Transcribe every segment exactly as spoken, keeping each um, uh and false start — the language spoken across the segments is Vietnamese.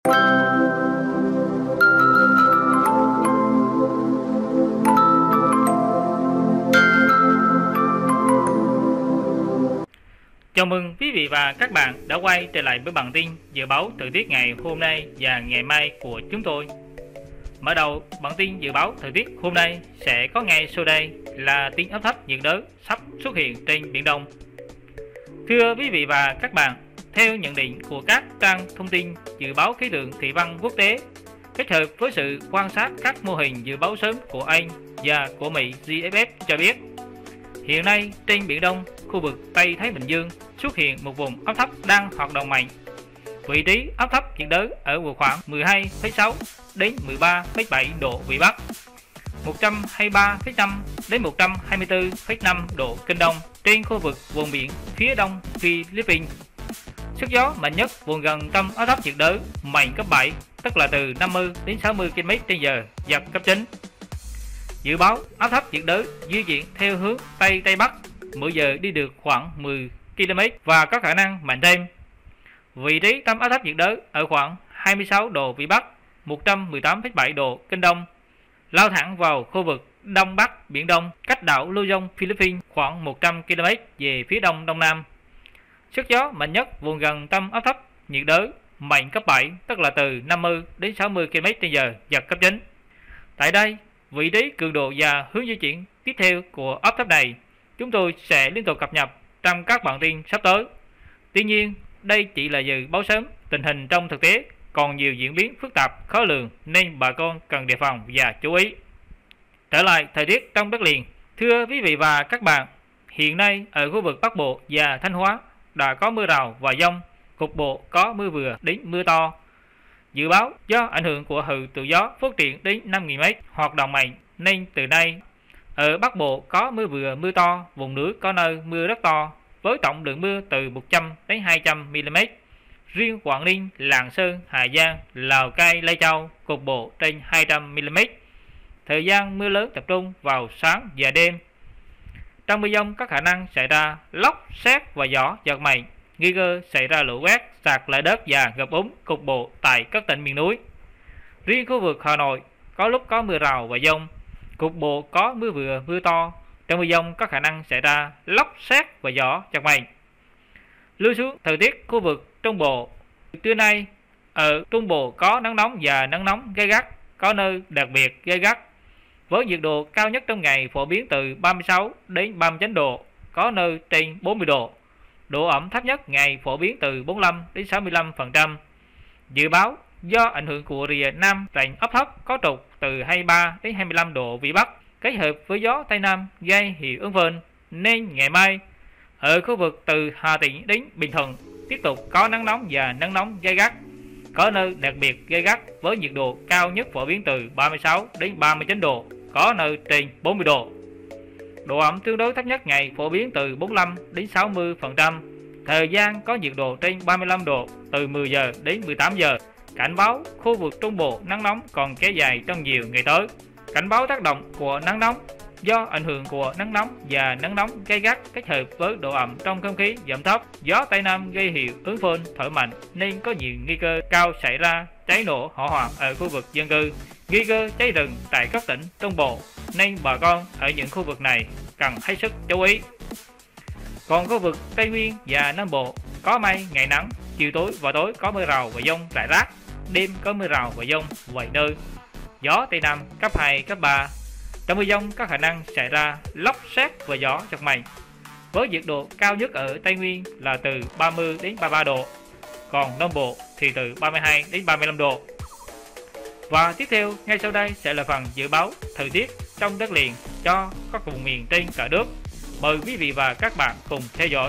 Chào mừng quý vị và các bạn đã quay trở lại với bản tin dự báo thời tiết ngày hôm nay và ngày mai của chúng tôi. Mở đầu bản tin dự báo thời tiết hôm nay sẽ có ngay sau đây là tin áp thấp nhiệt đới sắp xuất hiện trên Biển Đông. Thưa quý vị và các bạn, theo nhận định của các trang thông tin dự báo khí tượng thủy văn quốc tế, kết hợp với sự quan sát các mô hình dự báo sớm của Anh và của Mỹ giê ép ép cho biết, hiện nay trên Biển Đông, khu vực Tây Thái Bình Dương xuất hiện một vùng áp thấp đang hoạt động mạnh. Vị trí áp thấp nhiệt đới ở vào khoảng mười hai phẩy sáu đến mười ba phẩy bảy độ Vĩ Bắc, một trăm hai mươi ba phẩy năm đến một trăm hai mươi tư phẩy năm độ Kinh Đông trên khu vực vùng biển phía đông Philippines. Sức gió mạnh nhất vùng gần tâm áp thấp nhiệt đới mạnh cấp bảy, tức là từ năm mươi đến sáu mươi ki lô mét trên giờ, giật cấp chín. Dự báo áp thấp nhiệt đới di chuyển theo hướng Tây Tây Bắc, mỗi giờ đi được khoảng mười ki lô mét và có khả năng mạnh thêm. Vị trí tâm áp thấp nhiệt đới ở khoảng hai mươi sáu độ Vĩ Bắc, một trăm mười tám phẩy bảy độ Kinh Đông, lao thẳng vào khu vực Đông Bắc Biển Đông, cách đảo Luzon, Philippines khoảng một trăm ki lô mét về phía đông đông nam. Sức gió mạnh nhất vùng gần tâm áp thấp nhiệt đới mạnh cấp bảy, tức là từ năm mươi đến sáu mươi ki lô mét trên giờ, giật cấp chín. Tại đây, vị trí, cường độ và hướng di chuyển tiếp theo của áp thấp này chúng tôi sẽ liên tục cập nhật trong các bản tin sắp tới. Tuy nhiên, đây chỉ là dự báo sớm, tình hình trong thực tế còn nhiều diễn biến phức tạp, khó lường nên bà con cần đề phòng và chú ý. Trở lại thời tiết trong đất liền, thưa quý vị và các bạn, hiện nay ở khu vực Bắc Bộ và Thanh Hóa đã có mưa rào và dông, cục bộ có mưa vừa đến mưa to. Dự báo do ảnh hưởng của hậu tụ gió phát triển đến năm nghìn mét hoạt động mạnh nên từ nay ở Bắc Bộ có mưa vừa mưa to, vùng núi có nơi mưa rất to với tổng lượng mưa từ một trăm đến hai trăm mi li mét. Riêng Quảng Ninh, Lạng Sơn, Hà Giang, Lào Cai, Lai Châu cục bộ trên hai trăm mi li mét. Thời gian mưa lớn tập trung vào sáng và đêm. Trong mưa dông có khả năng xảy ra lốc, sét và gió giật mạnh, nguy cơ xảy ra lũ quét, sạt lở đất và ngập úng cục bộ tại các tỉnh miền núi. Riêng khu vực Hà Nội có lúc có mưa rào và dông, cục bộ có mưa vừa mưa to. Trong mưa dông có khả năng xảy ra lốc, sét và gió giật mạnh. Lưu xuống thời tiết khu vực Trung Bộ. Trưa nay ở Trung Bộ có nắng nóng và nắng nóng gay gắt, có nơi đặc biệt gay gắt, với nhiệt độ cao nhất trong ngày phổ biến từ ba mươi sáu đến ba mươi chín độ, có nơi trên bốn mươi độ. Độ ẩm thấp nhất ngày phổ biến từ bốn mươi lăm đến sáu mươi lăm phần trăm. Dự báo do ảnh hưởng của rìa nam rãnh áp thấp có trục từ hai mươi ba đến hai mươi lăm độ Vĩ Bắc kết hợp với gió Tây Nam gây hiệu ứng phơn, nên ngày mai ở khu vực từ Hà Tĩnh đến Bình Thuận tiếp tục có nắng nóng và nắng nóng gay gắt, có nơi đặc biệt gay gắt với nhiệt độ cao nhất phổ biến từ ba mươi sáu đến ba mươi chín độ, có nơi trên bốn mươi độ. Độ ẩm tương đối thấp nhất ngày phổ biến từ bốn mươi lăm đến sáu mươi phần trăm. Thời gian có nhiệt độ trên ba mươi lăm độ từ mười giờ đến mười tám giờ. Cảnh báo khu vực Trung Bộ nắng nóng còn kéo dài trong nhiều ngày tới. Cảnh báo tác động của nắng nóng do ảnh hưởng của nắng nóng và nắng nóng gay gắt kết hợp với độ ẩm trong không khí giảm thấp, gió Tây Nam gây hiệu ứng phơn thổi mạnh nên có nhiều nguy cơ cao xảy ra cháy nổ hỏa hoạn ở khu vực dân cư, nguy cơ cháy rừng tại các tỉnh Trung Bộ nên bà con ở những khu vực này cần hết sức chú ý. Còn khu vực Tây Nguyên và Nam Bộ có mây, ngày nắng, chiều tối và tối có mưa rào và dông rải rác, đêm có mưa rào và dông vài nơi, gió Tây Nam cấp hai, cấp ba. Trong mưa dông có khả năng xảy ra lốc, sét và gió giật mạnh, với nhiệt độ cao nhất ở Tây Nguyên là từ ba mươi đến ba mươi ba độ, còn Nam Bộ thì từ ba mươi hai đến ba mươi lăm độ. Và tiếp theo ngay sau đây sẽ là phần dự báo thời tiết trong đất liền cho các vùng miền trên cả nước. Mời quý vị và các bạn cùng theo dõi.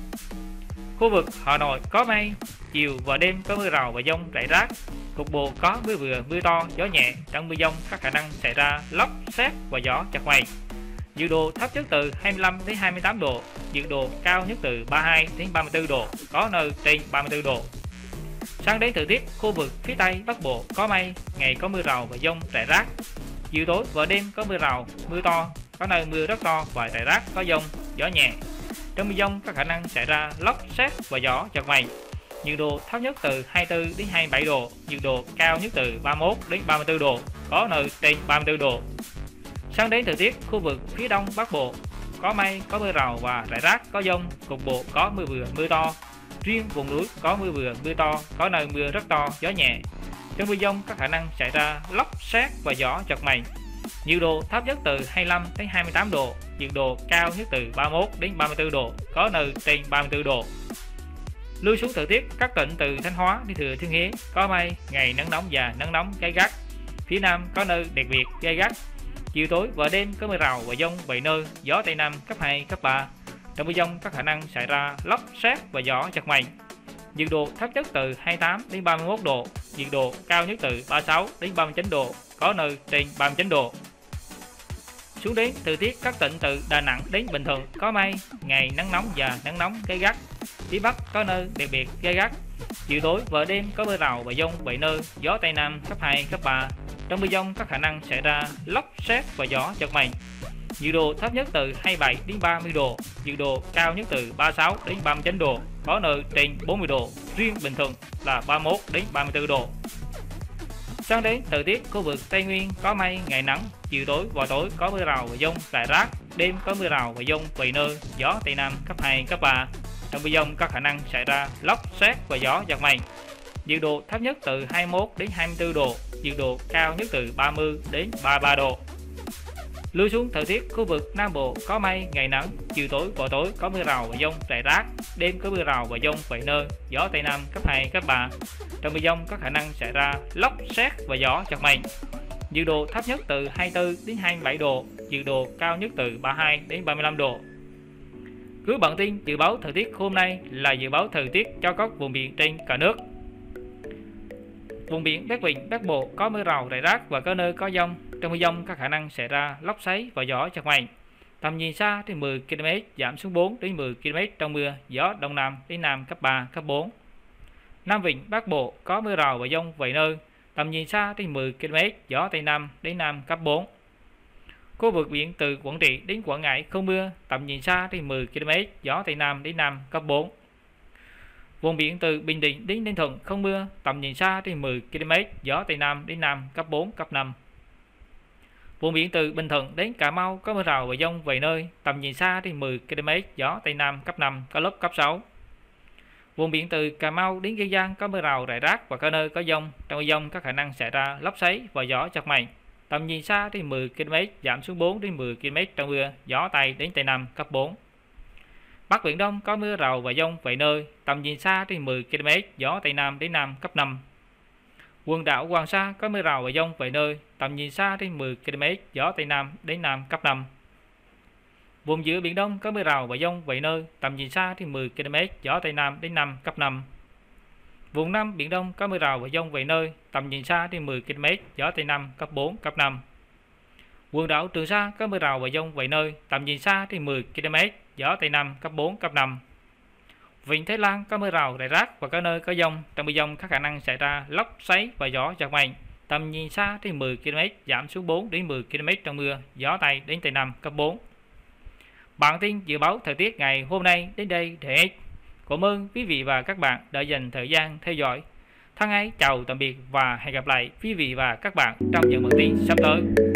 Khu vực Hà Nội có mây, chiều và đêm có mưa rào và dông rải rác, cục bộ có mưa vừa mưa to, gió nhẹ. Trong mưa dông có khả năng xảy ra lốc, sét và gió giật mạnh. Nhiệt độ thấp nhất từ hai mươi lăm đến hai mươi tám độ, nhiệt độ cao nhất từ ba mươi hai đến ba mươi tư độ, có nơi trên ba mươi tư độ. Sang đến thời tiết khu vực phía Tây Bắc Bộ có mây, ngày có mưa rào và dông rải rác, chiều tối và đêm có mưa rào, mưa to, có nơi mưa rất to và rải rác có dông, gió nhẹ. Trong mưa dông có khả năng xảy ra lốc, sét và gió giật mạnh. nhiệt độ thấp nhất từ hai mươi tư đến hai mươi bảy độ, nhiệt độ cao nhất từ ba mươi mốt đến ba mươi tư độ, có nơi trên ba mươi tư độ. Sang đến thời tiết khu vực phía đông bắc bộ, có mây, có mưa rào và rải rác có dông, cục bộ có mưa vừa mưa to. Riêng vùng núi có mưa vừa mưa to, có nơi mưa rất to, gió nhẹ. Trong mưa dông có khả năng xảy ra lốc sét và gió giật mạnh. Nhiệt độ thấp nhất từ hai mươi lăm đến hai mươi tám độ, nhiệt độ cao nhất từ ba mươi mốt đến ba mươi tư độ, có nơi trên ba mươi tư độ. Lui xuống thời tiết các tỉnh từ Thanh Hóa đến Thừa Thiên Huế, có mây, ngày nắng nóng và nắng nóng gay gắt. Phía Nam có nơi đặc biệt gay gắt. Chiều tối và đêm có mưa rào và dông vài nơi, gió Tây Nam cấp hai, cấp ba. Trong mưa dông có khả năng xảy ra lốc sét và gió giật mạnh. Nhiệt độ thấp nhất từ hai mươi tám đến ba mươi mốt độ, nhiệt độ cao nhất từ ba mươi sáu đến ba mươi chín độ, có nơi trên ba mươi chín độ. Xuống đến thời tiết các tỉnh từ Đà Nẵng đến Bình Thuận, có mây, ngày nắng nóng và nắng nóng gay gắt. Phía Bắc có nơi đặc biệt gay gắt. Chiều tối và đêm có mưa rào và dông vài nơi, gió Tây Nam cấp hai, cấp ba. Trong mưa dông có khả năng xảy ra lốc sét và gió giật mạnh. Nhiệt độ thấp nhất từ hai mươi bảy đến ba mươi độ, nhiệt độ cao nhất từ ba mươi sáu đến ba mươi chín độ, có nơi trên bốn mươi độ, riêng Bình Thuận là ba mươi mốt đến ba mươi tư độ. Sang đến thời tiết khu vực Tây Nguyên, có mây, ngày nắng, chiều tối và tối có mưa rào và dông rải rác, đêm có mưa rào và dông vài nơi, gió Tây Nam cấp hai, cấp ba. Trong mưa dông có khả năng xảy ra lốc sét và gió giật mạnh. Nhiệt độ thấp nhất từ hai mươi mốt đến hai mươi tư độ, nhiệt độ cao nhất từ ba mươi đến ba mươi ba độ. Lui xuống thời tiết khu vực Nam Bộ, có mây, ngày nắng, chiều tối và tối có mưa rào và dông rải rác, đêm có mưa rào và dông vài nơi, gió Tây Nam cấp hai, cấp ba. Trong mưa dông có khả năng xảy ra lốc sét và gió giật mạnh. Nhiệt độ thấp nhất từ hai mươi tư đến hai mươi bảy độ, nhiệt độ cao nhất từ ba mươi hai đến ba mươi lăm độ. Cuối bản tin dự báo thời tiết hôm nay là dự báo thời tiết cho các vùng biển trên cả nước. Vùng biển Bắc Vịnh Bắc Bộ có mưa rào rải rác và có nơi có dông. Trong mưa dông có khả năng xảy ra lốc xoáy và gió giật mạnh. Tầm nhìn xa trên mười ki lô mét, giảm xuống bốn đến mười ki lô mét trong mưa, gió đông nam đến nam cấp ba, cấp bốn. Nam Vịnh Bắc Bộ có mưa rào và dông vài nơi. Tầm nhìn xa trên mười ki lô mét, gió tây nam đến nam cấp bốn. Khu vực biển từ Quảng Trị đến Quảng Ngãi không mưa, tầm nhìn xa trên mười ki lô mét, gió tây nam đến nam cấp bốn. Vùng biển từ Bình Định đến Ninh Thuận không mưa, tầm nhìn xa trên mười ki lô mét, gió tây nam đến nam cấp bốn, cấp năm. Vùng biển từ Bình Thuận đến Cà Mau có mưa rào và dông vài nơi, tầm nhìn xa trên mười ki lô mét, gió tây nam cấp năm, có lúc cấp sáu. Vùng biển từ Cà Mau đến Kiên Giang có mưa rào rải rác và có nơi có dông. Trong mưa dông có khả năng xảy ra lốc xoáy và gió giật mạnh. Tầm nhìn xa trên mười ki lô mét, giảm xuống bốn đến mười ki lô mét trong mưa, gió tây đến tây nam cấp bốn. Bắc Biển Đông có mưa rào và dông vài nơi, tầm nhìn xa trên mười ki lô mét, gió tây nam đến nam cấp năm. Quần đảo Hoàng Sa có mưa rào và dông vài nơi, tầm nhìn xa trên mười ki lô mét, gió tây nam đến nam cấp năm. Vùng giữa Biển Đông có mưa rào và dông vài nơi, tầm nhìn xa trên mười ki lô mét, gió tây nam đến nam cấp năm. Vùng Nam Biển Đông có mưa rào và dông vài nơi, tầm nhìn xa trên mười ki lô mét, gió tây nam cấp bốn, cấp năm. Quần đảo Trường Sa có mưa rào và dông vài nơi, tầm nhìn xa trên mười ki lô mét, gió tây nam cấp bốn, cấp năm. Vịnh Thái Lan có mưa rào rải rác và có nơi có dông. Trong mưa dông có khả năng xảy ra lốc xoáy và gió giật mạnh. Tầm nhìn xa trên mười ki lô mét, giảm xuống bốn đến mười ki lô mét trong mưa, gió tây đến tây nam cấp bốn. Bản tin dự báo thời tiết ngày hôm nay đến đây để hết. Cảm ơn quý vị và các bạn đã dành thời gian theo dõi. Thân ái chào tạm biệt và hẹn gặp lại quý vị và các bạn trong những bản tin sắp tới.